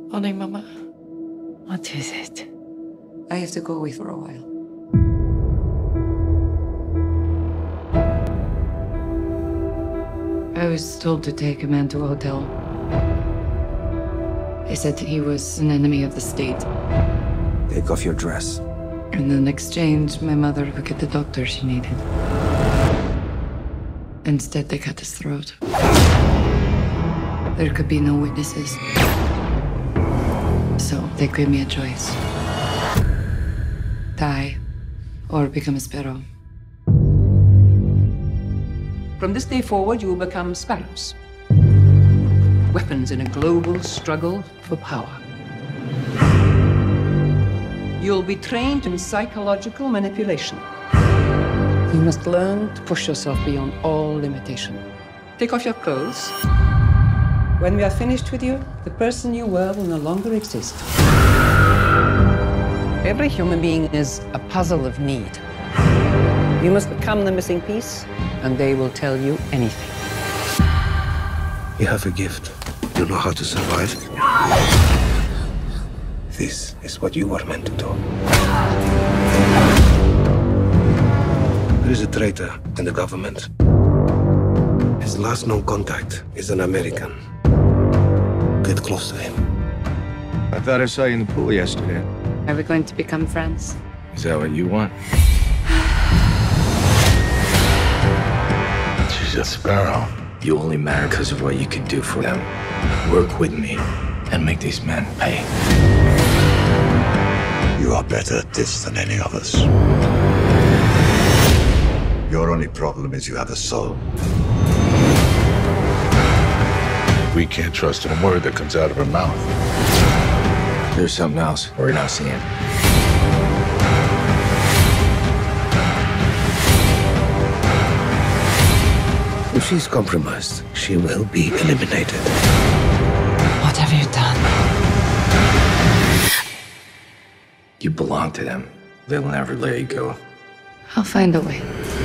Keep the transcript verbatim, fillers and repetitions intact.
Morning, Mama. What is it? I have to go away for a while. I was told to take a man to a hotel. They said he was an enemy of the state. Take off your dress. And in exchange, my mother would get the doctor she needed. Instead, they cut his throat. There could be no witnesses. So they gave me a choice. Die or become a sparrow. From this day forward, you will become sparrows. Weapons in a global struggle for power. You'll be trained in psychological manipulation. You must learn to push yourself beyond all limitation. Take off your clothes. When we are finished with you, the person you were will no longer exist. Every human being is a puzzle of need. You must become the missing piece, and they will tell you anything. You have a gift. You know how to survive. This is what you were meant to do. There is a traitor in the government. His last known contact is an American. Get close to him. I thought I saw you in the pool yesterday. Are we going to become friends? Is that what you want? She's a sparrow. You only matter because of what you can do for them. Work with me and make these men pay. You are better at this than any of us. Your only problem is you have a soul. We can't trust a word that comes out of her mouth. There's something else we're not seeing. If she's compromised, she will be eliminated. What have you done? You belong to them. They'll never let you go. I'll find a way.